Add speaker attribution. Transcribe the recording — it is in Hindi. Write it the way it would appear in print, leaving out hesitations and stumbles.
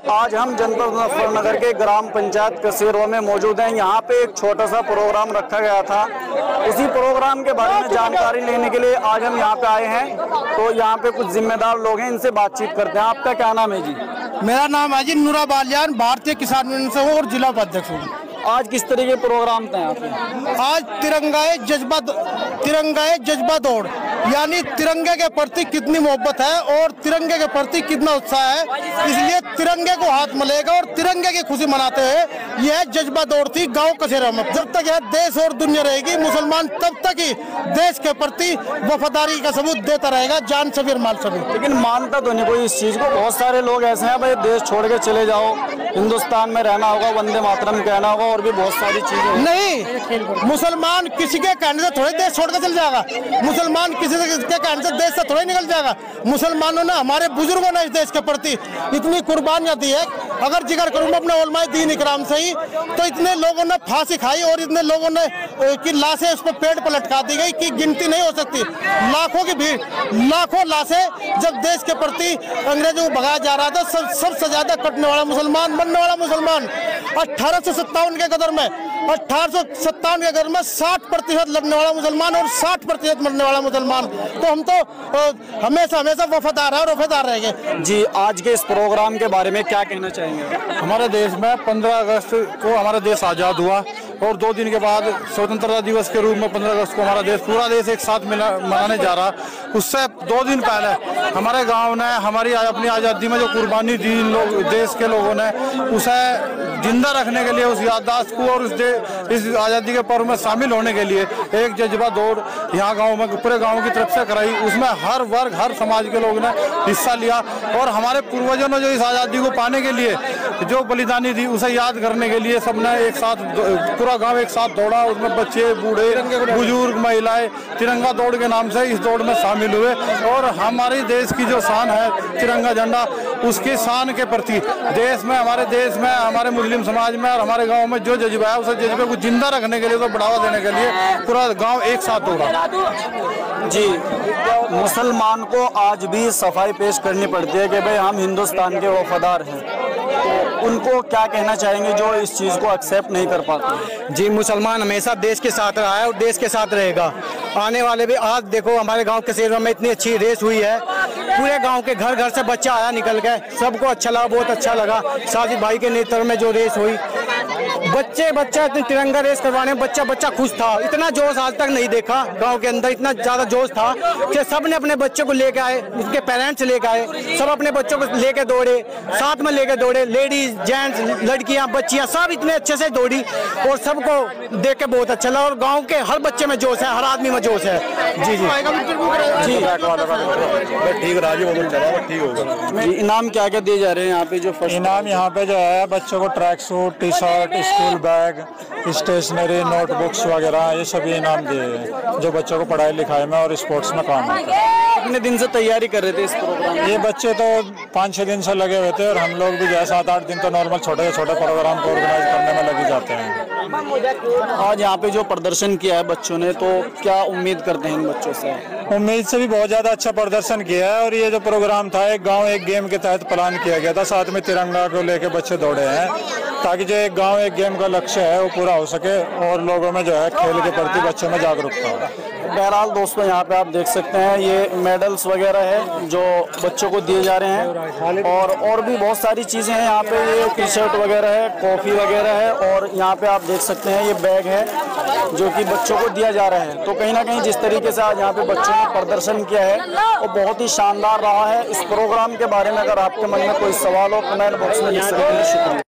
Speaker 1: आज हम जनपद मुजफ्फरनगर के ग्राम पंचायत कसेरवा में मौजूद हैं। यहाँ पे एक छोटा सा प्रोग्राम रखा गया था। उसी प्रोग्राम के बारे में जानकारी लेने के लिए आज हम यहाँ पे आए हैं। तो यहाँ पे कुछ जिम्मेदार लोग हैं, इनसे बातचीत करते हैं। आपका क्या नाम है जी?
Speaker 2: मेरा नाम है जी नूरा बालियान, भारतीय किसान यूनियन से हूँ और जिला उपाध्यक्ष हूँ।
Speaker 1: आज किस तरह के प्रोग्राम थे यहाँ पे?
Speaker 2: आज तिरंगाए जज्बा दौड़, यानी तिरंगे के प्रति कितनी मोहब्बत है और तिरंगे के प्रति कितना उत्साह है, इसलिए तिरंगे को हाथ मिलेगा और तिरंगे की खुशी मनाते हैं। यह जज्बा दौड़ थी गांव कसेरा में। जब तक यह देश और दुनिया रहेगी, मुसलमान तब तक ही देश के प्रति वफादारी का सबूत देता रहेगा, जान से भी और माल से भी।
Speaker 1: लेकिन मानता तो नहीं कोई इस चीज को। बहुत सारे लोग ऐसे हैं, भाई देश छोड़ के चले जाओ, हिंदुस्तान में रहना होगा, वंदे मातरम कहना होगा और भी बहुत सारी चीजें।
Speaker 2: नहीं, मुसलमान किसी के कहने से थोड़े देश छोड़ के चल जाएगा। मुसलमान किसी के कहने से देश से थोड़े निकल जाएगा। मुसलमानों ने, हमारे बुजुर्गों ने इस देश के प्रति इतनी कुर्बानियां दी है। अगर जिक्र करूं मैं अपने उलमाए दीन इकराम से ही, तो इतने लोगों ने फांसी खाई और इतने लोगों ने की लाशें उस पर पेड़ पर लटका दी गई कि गिनती नहीं हो सकती। लाखों की भीड़, लाखों लाशें। जब देश के प्रति अंग्रेजों को भगाया जा रहा था, सबसे ज्यादा कटने वाला मुसलमान, मरने वाला मुसलमान 1857 के कदर में 1857 के कदर में 60% लड़ने वाला मुसलमान और 60% मरने वाला मुसलमान। तो हम तो हमेशा वफादार है और वफादार रहेंगे
Speaker 1: जी। आज के इस प्रोग्राम के बारे में क्या कहना चाहेंगे?
Speaker 3: हमारे देश में 15 अगस्त को हमारा देश आज़ाद हुआ और 2 दिन के बाद स्वतंत्रता दिवस के रूप में 15 अगस्त को हमारा देश, पूरा देश एक साथ मनाने जा रहा। उससे 2 दिन पहले हमारे गांव ने हमारी अपनी आज़ादी में जो कुर्बानी दी देश के लोगों ने, उसे जिंदा रखने के लिए, उस याददाश्त को और इस आज़ादी के पर्व में शामिल होने के लिए एक जज्बा दौड़ यहाँ गाँव में पूरे गाँव की तरफ से कराई। उसमें हर वर्ग, हर समाज के लोगों ने हिस्सा लिया और हमारे पूर्वजों ने जो इस आज़ादी को पाने के लिए जो बलिदानी दी, उसे याद करने के लिए सबने एक साथ, पूरा गांव एक साथ दौड़ा। उसमें बच्चे, बूढ़े, बुजुर्ग, महिलाएं तिरंगा दौड़ के नाम से इस दौड़ में शामिल हुए और हमारे देश की जो शान है तिरंगा झंडा, उसकी शान के प्रति देश में, हमारे देश में, हमारे मुस्लिम समाज में और हमारे गाँव में जो जज्बा है, उस जज्बे को जिंदा रखने के लिए, तो बढ़ावा देने के लिए पूरा गाँव एक साथ दौड़ा
Speaker 1: जी। मुसलमान को आज भी सफाई पेश करनी पड़ती है कि भाई हम हिंदुस्तान के वफादार हैं। तो उनको क्या कहना चाहेंगे जो इस चीज़ को एक्सेप्ट नहीं कर पाते?
Speaker 2: जी, मुसलमान हमेशा देश के साथ रहा है और देश के साथ रहेगा। आने वाले भी, आज देखो हमारे गांव कसेरवा में इतनी अच्छी रेस हुई है। पूरे गांव के घर घर से बच्चा आया निकल के, सबको अच्छा लगा, बहुत अच्छा लगा। साजिद भाई के नेतृत्व में जो रेस हुई, बच्चा तिरंगा रेस करवाने में बच्चा खुश था। इतना जोश आज तक नहीं देखा गांव के अंदर। इतना ज्यादा जोश था कि सब ने अपने बच्चों को लेके आए, उनके पेरेंट्स लेके आए, सब अपने बच्चों को लेके दौड़े, साथ में लेके दौड़े। लेडीज, जेंट्स, लड़कियां, बच्चियां सब इतने अच्छे से दौड़ी और सबको देख के बहुत अच्छा लगा। और गाँव के हर बच्चे में जोश है, हर आदमी में जोश है। जी जी जी।
Speaker 3: ठीक, राजू ठीक होगा।
Speaker 1: इनाम क्या क्या दिए जा रहे हैं यहाँ पे? जो
Speaker 3: इनाम यहाँ पे जो है, बच्चों को track suit, T shirt, school bag, stationery, notebooks वगैरह, ये सभी इनाम दिए हैं जो बच्चों को पढ़ाई लिखाई में और स्पोर्ट्स में काम आता है।
Speaker 1: कितने दिन से तैयारी कर रहे थे इस प्रोग्राम?
Speaker 3: ये बच्चे तो 5-6 दिन से लगे हुए थे और हम लोग भी जो है 7-8 दिन तो नॉर्मल छोटे प्रोग्राम को ऑर्गेनाइज करने में लगे जाते हैं।
Speaker 1: आज यहाँ पे जो प्रदर्शन किया है बच्चों ने, तो क्या उम्मीद करते हैं इन बच्चों से?
Speaker 3: उम्मीद से भी बहुत ज़्यादा अच्छा प्रदर्शन किया है। और ये जो प्रोग्राम था, एक गांव एक गेम के तहत प्लान किया गया था। साथ में तिरंगा को लेके बच्चे दौड़े हैं ताकि जो एक गांव एक गेम का लक्ष्य है वो पूरा हो सके और लोगों में जो है खेल के प्रति बच्चों में जागरूकता हो।
Speaker 1: बहरहाल दोस्तों, यहाँ पे आप देख सकते हैं ये मेडल्स वगैरह है जो बच्चों को दिए जा रहे हैं और भी बहुत सारी चीज़ें हैं यहाँ पे। ये टी शर्ट वगैरह है, कॉफ़ी वगैरह है और यहाँ पे आप देख सकते हैं ये बैग है जो कि बच्चों को दिया जा रहा है। तो कहीं ना कहीं जिस तरीके से आज यहाँ पे बच्चों ने प्रदर्शन किया है वो बहुत ही शानदार रहा है। इस प्रोग्राम के बारे में अगर आपके मन में कोई सवाल हो, कमेंट बॉक्स में लिख सकते हैं। शुक्रिया।